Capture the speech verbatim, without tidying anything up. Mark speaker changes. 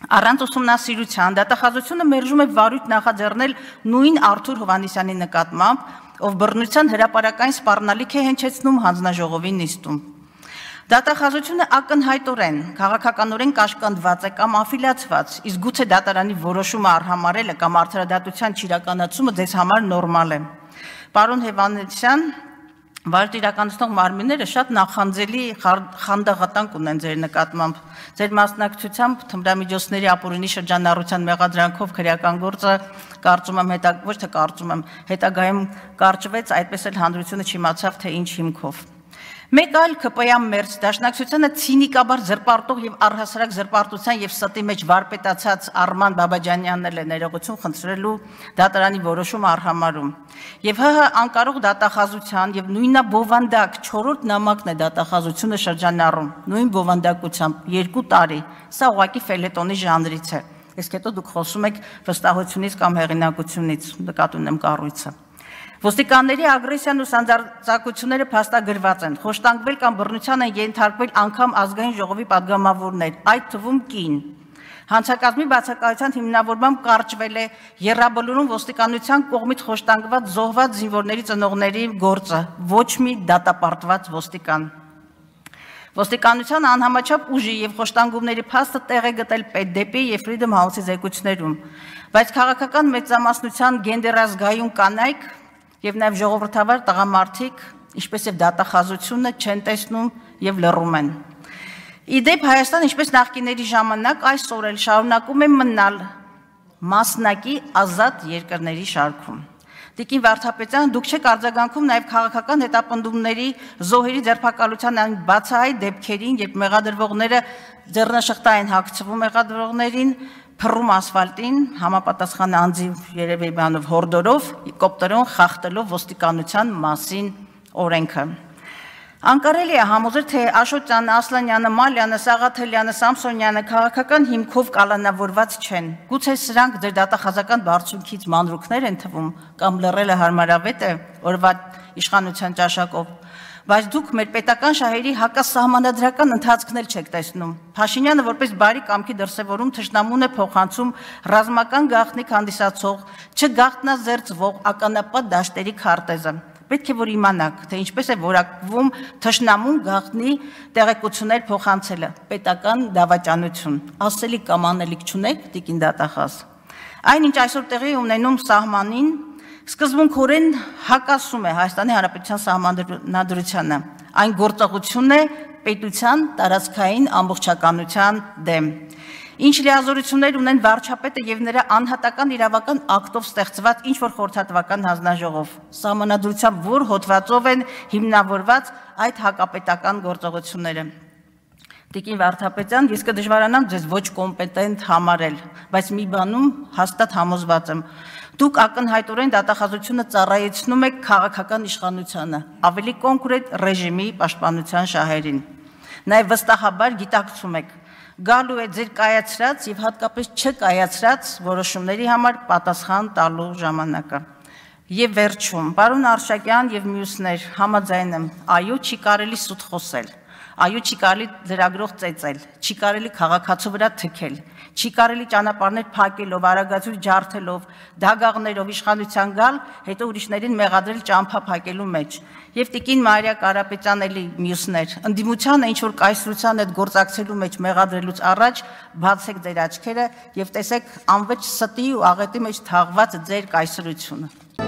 Speaker 1: Առանց ուսումնասիրության դատախազությունը մերժում է վարույթ նախաձեռնել նույն Արթուր Հովհաննիսյանի նկատմամբ, ով բռնության հրապարակային սպառնալիք է հնչեցնում հանձնաժողովի նիստում։ Դատախազությունը ակնհայտորեն քաղաքականորեն կաշկանդված է կամ աֆիլիացված, իսկ գուցե դատարանի որոշումը արհամարելը կամ արդարադատության չիրականացումը ձեզ համար նորմալ է։ Պարոն Հովհաննիսյան, վարույթ իրականացնող մարմինները շատ նախանձելի խանդաղատանք ունեն ձեր նկատմամբ։ Ձեր մասնակցությամբ թմրամիջոցների ապօրինի շրջանառության մեղադրանքով քրեական գործը կարծում եմ հետագ ոչ թե կարծում եմ հետագայում կարճվեց, այդպես էլ հանրությունը չիմացավ թե ինչ հիմքով։ Մեկ այլ ՔՊ-յան մերձ դաշնակցությանը ցինիկաբար զրպարտող եւ առհասարակ զրպարտության եւ ստի մեջ վարպետացած Արման Բաբաջանյանն էլ է ներողություն խնդրելու դատարանի որոշումը արհամարում։ Եվ ՀՀ անկարող դատախազության եւ նույնաբովանդակ չորրորդ նամակն է դատախազությունը շրջանառում, նույն բովանդակությամբ երկու տարի։ Սա ուղղակի ֆելետոնի ժանրից է։ Իսկ հետո դուք խոսում եք վստահությունից կամ հեղինակությունից, նկատի ունեմ կառույցը։ Ոստիկանների ագրեսիան ու սանձարձակությունները փաստագրված են, խոշտանգվել կամ բռնության են ենթարկվել անգամ ազգային ժողովի падգամավորներ, այդ թվում կին։ Հանցակազմի բացակայության հիմնավորմամբ կարճվել է Եռաբլուրում ոստիկանության կողմից խոշտանգված զոհված զինվորների ծնողների գործը, ոչ մի դատապարտված ոստիկան։ Ոստիկանության անհամաչափ ուժի եւ խոշտանգումների փաստը տեղ է գտել Պետդեպի եւ Freedom House-ի զեկույցներում, բայց քաղաքական մեծամասնության գենդերազգայուն կանայք եւ նաեւ ժողովրդավար տղամարդիկ, ինչպես եւ դատախազությունը չեն տեսնում եւ լռում են։ Իդեպ Հայաստան, ինչպես նախկիների ժամանակ, այսօր էլ շարունակում է մնալ մասնակի ազատ երկրների շարքում։ Տիկին Վարդապետյան, դուք չեք արձագանքում նաեւ քաղաքական հետապնդումների զոհերի ձերբակալության այն բացահայտ դեպքերին, երբ մեղադրվողները ձեռնաշղթային հագցվում մեղադրվողներին, փռում ասֆալտին, համապատասխան անձի երևի բանով հորդորով, կոպտերոն խախտելով ոստիկանության մասին օրենքը։ Անկարելի է համոզել, թե Աշոտյանը, Ասլանյանը, Մալյանը, Սաղաթելյանը, Սամսոնյանը քաղաքական հիմքով կալանավորված չեն։ Գուցե սրանք ձեր դատախազական բարձունքից մանրուքներ են թվում, կամ լռելը հարմարավետ է օրվա իշխանության ճաշակով, բայց դուք մեր պետական շահերի հակասահմանադրական ընթացքն էլ չեք տեսնում։ Փաշինյանը որպես բարի կամքի դրսևորում թշնամուն է փոխանցում ռազմական գաղտնիք հանդիսացող, չգաղտնազերծվող ականապատ դաշտերի քարտեզը։ Պետք է որ իմանաք, թե ինչպես է որակվում թշնամուն գաղտնի տեղեկություններ փոխանցելը, պետական դավաճանություն, ասելի կամ անելիք չունեք, տիկին դատախազ։ Այն ինչ այսօր տեղի ունենում սահմանին, սկզբունքորեն հակասում է Հայաստանի Հանրապետության սահմանադրությանը, այն գործողություն է պետության տարածքային ամբողջականության դեմ։ Ինչ լիազորություններ ունեն վարչապետը եւ նրա անհատական իրավական ակտով ստեղծված ինչ-որ խորհրդատվական հանձնաժողով, սահմանադրությամբ որ հոդվածով են հիմնավորված այդ հակապետական գործողությունները։ Տիկին Վարդապետյան, ես կդժվարանամ ձեզ ոչ կոմպետենտ համարել, բայց մի բանում հաստատ համոզված եմ։ Դուք ակնհայտորեն դատախազությունը ծառայեցնում եք քաղաքական իշխանությանը, ավելի կոնկրետ ռեժիմի պաշտպանության շահերին։ Նաեւ վստահաբար գիտակցում եք գալու է ձեր կայացրած եւ հատկապես չկայացրած որոշումների համար պատասխան տալու ժամանակը։ Եվ վերջում, պարոն Արշակյան եւ մյուսներ, համաձայն եմ, այո, չի կարելի սուտ խոսել, այո, չի կարելի լրագրող ծեծել, չի կարելի քաղաքացու վրա թքել, չի կարելի ճանապարհներ փակելով, արագացույց ջարդելով, դագաղներով իշխանության գալ, հետո ուրիշներին մեղադրել ճամփա փակելու մեջ։ Եվ տիկին Մարիա Կարապետյան էլի մյուսներ, ընդդիմությանը ինչ որ կայսրության հետ գործակցելու մեջ մեղադրելուց առաջ բացեք ձեր աչքերը եւ տեսեք անվեճ ստի ու աղետի մեջ թաղված ձեր կայսրությունը։